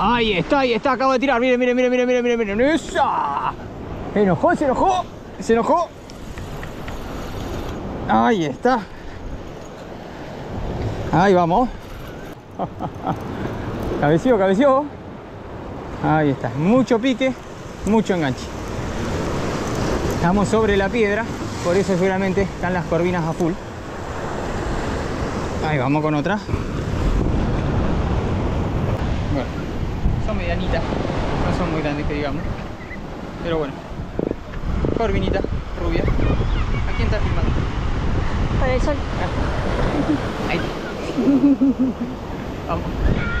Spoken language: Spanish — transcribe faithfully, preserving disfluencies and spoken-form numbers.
Ahí está, ahí está, acabo de tirar. Miren, miren, miren, miren, miren, miren, miren. ¡Esa! Se enojó, se enojó. Se enojó. Ahí está. Ahí vamos. Cabeció, cabeció. Ahí está. Mucho pique, mucho enganche. Estamos sobre la piedra, por eso seguramente están las corvinas a full. Ahí vamos con otra. Bueno, son medianitas, no son muy grandes que digamos. Pero bueno, corvinita, rubia. ¿A quién está filmando? Para el sol. Ahí. Vamos.